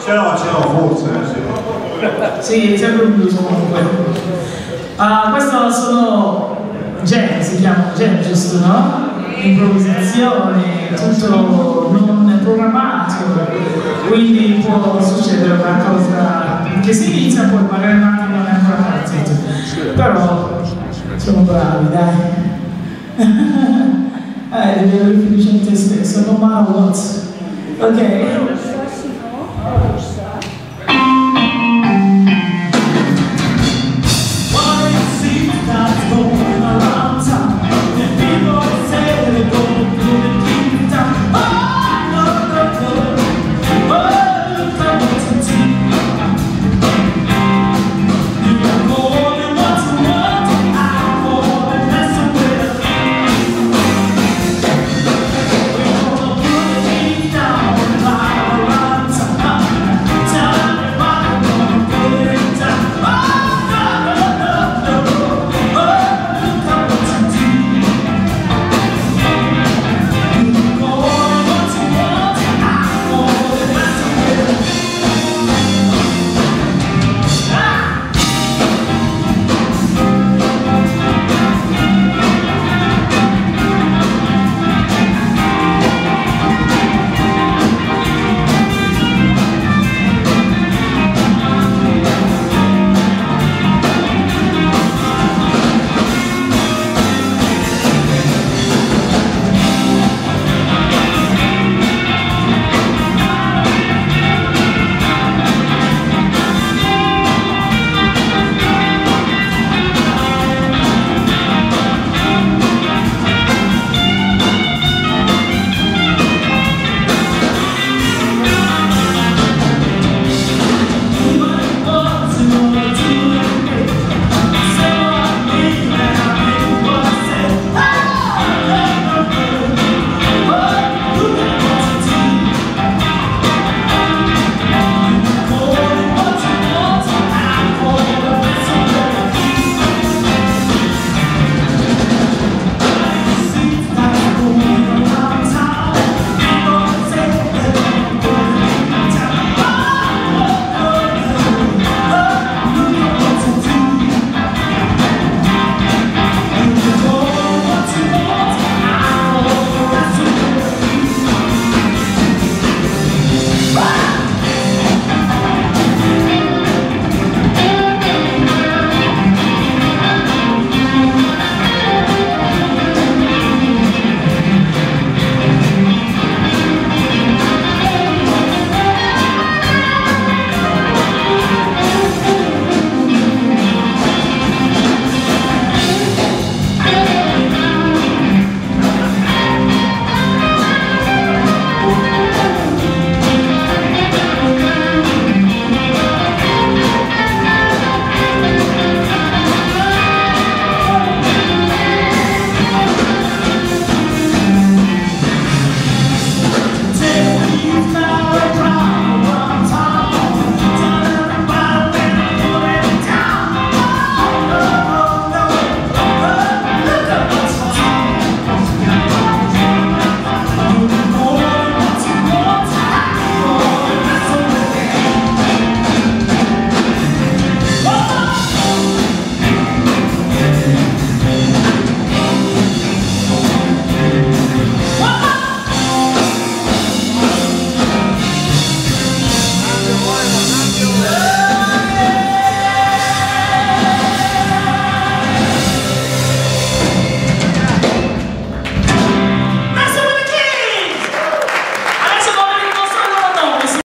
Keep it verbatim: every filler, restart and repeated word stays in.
Ce l'ho, ce l'ho, forse. Sì, sempre un blues comunque. Uh, questo sono jazz, si chiama jazz, giusto, no? Improvvisazione, tutto non programmato, quindi può succedere una cosa che si inizia, poi magari un attimo non è ancora partito, però sono bravi, dai. Eh, devi avere fiducia in te stesso, no matter what. Ok.